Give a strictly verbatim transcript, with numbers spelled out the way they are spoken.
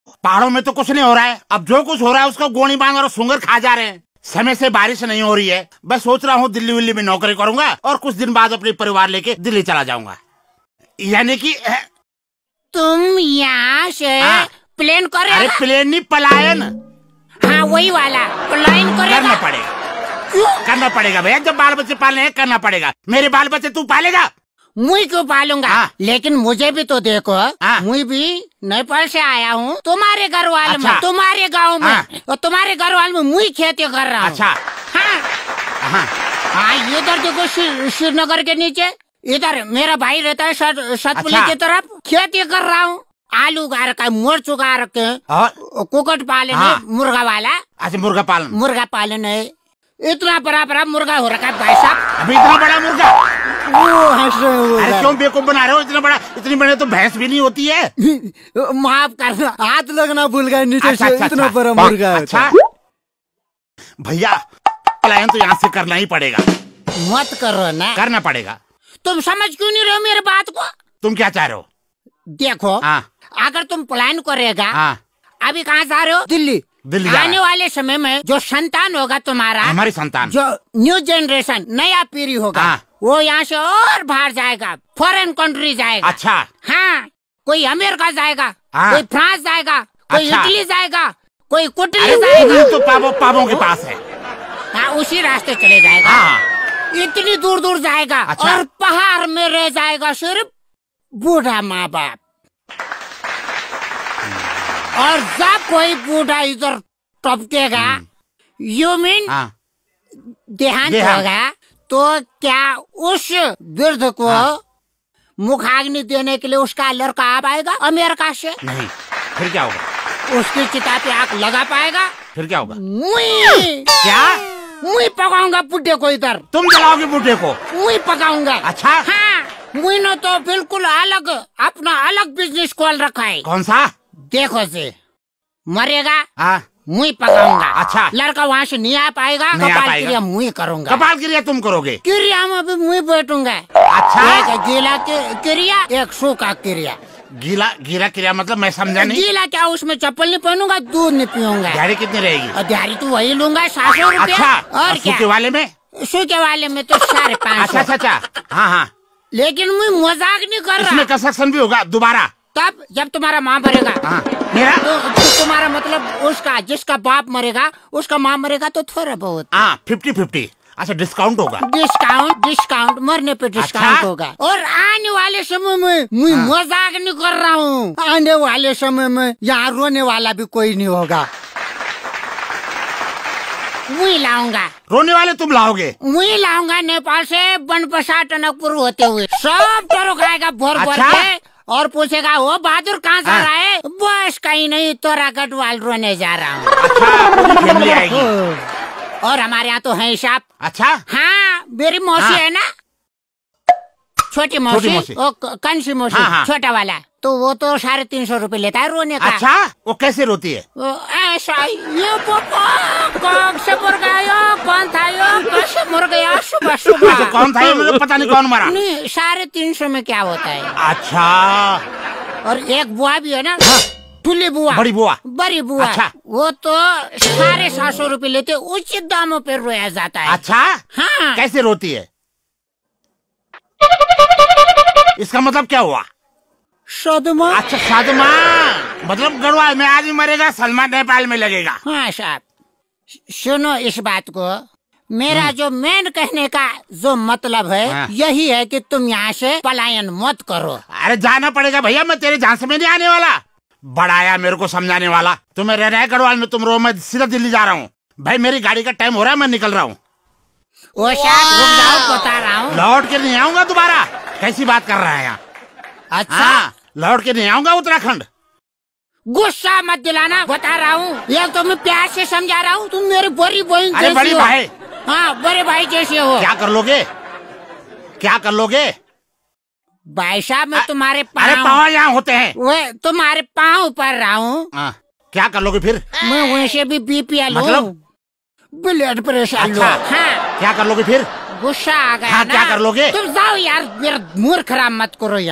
पहाड़ों में तो कुछ नहीं हो रहा है, अब जो कुछ हो रहा है उसको गोनी बांध और सुंगर खा जा रहे हैं। समय से बारिश नहीं हो रही है। मैं सोच रहा हूँ दिल्ली विल्ली में नौकरी करूंगा और कुछ दिन बाद अपने परिवार लेके दिल्ली चला जाऊंगा। यानी कि तुम यहाँ से हाँ। प्लेन करेगा? अरे प्लेन नहीं, पलायन। हाँ वही वाला प्लेन करेगा। करना पड़ेगा। क्यों करना पड़ेगा भैया? जब बाल बच्चे पालने हैं करना पड़ेगा। मेरे बाल बच्चे तू पालेगा? मुझे क्यों पालूंगा? हाँ। लेकिन मुझे भी तो देखो, मुझे भी नेपाल से आया हूँ तुम्हारे घर वाले अच्छा। में, तुम्हारे गांव में हाँ। और तुम्हारे घर वाले में मुझे खेती कर रहा हूँ। अच्छा हाँ हाँ, हाँ इधर देखो श्रीनगर के नीचे, इधर मेरा भाई रहता है सतपुली अच्छा। की तरफ खेती कर रहा हूँ। आलू उगा रखा है, मिर्च उगा रखे हैं, कुकट पालन हाँ। है, मुर्गा वाला। अच्छा मुर्गा पालन, मुर्गा पालन है। इतना बड़ा बड़ा मुर्गा हो रखा है भाई साहब। अभी इतना बड़ा मुर्गा? अरे क्यों बेवकूफ बना रहे हो? इतना बड़ा, इतनी बड़े तो भैंस भी नहीं होती है। माफ करना, हाथ लगना भूल गए नीचे अच्छा, से अच्छा, इतना अच्छा, बड़ा मुर्गा। अच्छा भैया पलायन तो यहाँ से करना ही पड़ेगा। मत करो ना। करना पड़ेगा। तुम समझ क्यों नहीं रहे हो मेरे बात को? तुम क्या चाह रहे हो? देखो हाँ। अगर तुम प्लान करेगा हाँ। अभी कहाँ जा रहे हो? दिल्ली। दिल्ली आने वाले समय में जो संतान होगा तुम्हारा, हमारी संतान, जो न्यू जनरेशन नया पीढ़ी होगा हाँ। वो यहाँ से और बाहर जाएगा, फॉरेन कंट्री जाएगा। अच्छा हाँ, कोई अमेरिका जाएगा हाँ। कोई फ्रांस जाएगा, कोई अच्छा। इटली जाएगा, कोई कुटली जाएगा। तो पापो पापों के पास है हाँ, उसी रास्ते चले जाएगा हाँ। इतनी दूर दूर जाएगा अच्छा। और पहाड़ में रह जाएगा सिर्फ बूढ़ा माँ बाप। और जब कोई बूढ़ा इधर टपकेगा, यू मीन देहांत होगा, तो क्या उस वृद्ध को हाँ। मुखाग्नि देने के लिए उसका लड़का आ पाएगा अमेरिका से? नहीं। फिर क्या होगा? उसकी चिता पे आग लगा पाएगा? फिर क्या होगा? मुई क्या? मुई पकाऊंगा बुड्ढे को इधर। तुम जलाओगे बुड्ढे को? मुई पकाऊंगा। अच्छा हाँ, मुई ने तो बिल्कुल अलग अपना अलग बिजनेस खोल रखा है। कौन सा? देखो से मरेगा हाँ। मुई पकाऊंगा। अच्छा लड़का वहाँ से नहीं आ पाएगा, कपाल क्रिया मुई करूंगा। कपाल क्रिया तुम करोगे? क्रिया में भी मुई बैठूंगा। अच्छा एक गीला क्रिया, एक सूखा क्रिया। गीला गीला क्रिया मतलब मैं समझा नहीं। गीला क्या? उसमें चप्पल नहीं पहनूंगा, दूध नहीं पीऊंगा। दिहाड़ी कितनी रहेगी? दिहाड़ी तो वही लूंगा, सात सौ रुपया। अच्छा और सूखे वाले में? सूखे वाले में तो साढ़े पाँच। अच्छा अच्छा हाँ हाँ, लेकिन मैं मजाक नहीं कर रहा। इसमें कंस्ट्रक्शन भी होगा दोबारा? तब जब तुम्हारा माँ मरेगा हाँ। मेरा तो, तो तुम्हारा मतलब उसका, जिसका बाप मरेगा उसका माँ मरेगा तो थोड़ा बहुत हाँ फिफ्टी फिफ्टी। अच्छा डिस्काउंट होगा? डिस्काउंट डिस्काउंट मरने पे डिस्काउंट अच्छा? होगा। और आने वाले समय में मैं हाँ। मजाक नहीं कर रहा हूँ, आने वाले समय में यहाँ रोने वाला भी कोई नहीं होगा। मैं लाऊंगा। रोने वाले तुम लाओगे? मैं लाऊंगा नेपाल से बनपसा टनकपुर होते हुए, सब टरो खाएगा भर भर अच्छा? के और पूछेगा वो बहादुर कहाँ जा रहा है? बस कहीं नहीं, तोरा गढ़वाल रोने जा रहा हूँ। अच्छा फैमिली आएगी? और हमारे यहाँ तो है साहब। अच्छा हाँ, मेरी मौसी हाँ। है ना, छोटी मौसी, मौसी। वो कंसी मौसी हाँ, हाँ। छोटा वाला, तो वो तो साढ़े तीन सौ रूपये लेता है रोने का। अच्छा वो कैसे रोती है? वो ऐसा ये कौन से मर गया, कौन था यो, कैसे मर गया सुबह सुबह। कौन था ये? पता नहीं कौन मरा। नहीं, साढ़े तीन सौ में क्या होता है? अच्छा। और एक बुआ भी है ना ठुली बुआ, बड़ी बुआ, बड़ी बुआ अच्छा। वो तो साढ़े सात सौ रूपये लेते, उचित दामों पे रोया जाता है। अच्छा हाँ। कैसे रोती है? इसका मतलब क्या हुआ? सदमा। अच्छा सदमा मतलब गढ़वाल में आज ही मरेगा, सलमान नेपाल में लगेगा। हाँ साहब सुनो इस बात को, मेरा जो मेन कहने का जो मतलब है हाँ। यही है कि तुम यहाँ से पलायन मत करो। अरे जाना पड़ेगा भैया, मैं तेरे झांसे में नहीं आने वाला। बड़ाया मेरे को समझाने वाला। तुम्हें रह रहा है गढ़वाल में, तुम रो, मैं सीधा दिल्ली जा रहा हूँ। भाई मेरी गाड़ी का टाइम हो रहा है, मैं निकल रहा हूँ। वो साहब रुक जाओ, बता रहा हूँ। लौट के नहीं आऊंगा दोबारा। कैसी बात कर रहा है यहाँ? अच्छा हाँ, लौट के नहीं आऊंगा उत्तराखंड। गुस्सा मत दिलाना, बता रहा हूँ। ये तो मैं प्यार से समझा रहा हूँ, तुम मेरी बड़ी बहन जैसी हो। बड़ी भाई हाँ, बड़े भाई जैसे हो। क्या कर लोगे? क्या कर लोगे? भाई साहब मैं तुम्हारे पाँव, अरे पाँव यहाँ होते हैं। वो तुम्हारे पाँव पर रहा हूँ। क्या कर लोगे फिर? मैं वैसे भी बीपीएल मतलब? ब्लड प्रेशर अच्छा हाँ। क्या कर लोगे फिर? गुस्सा आ गया हाँ, ना? क्या कर लोगे? तुम जाओ यार, मेरा मूड खराब मत करो यार।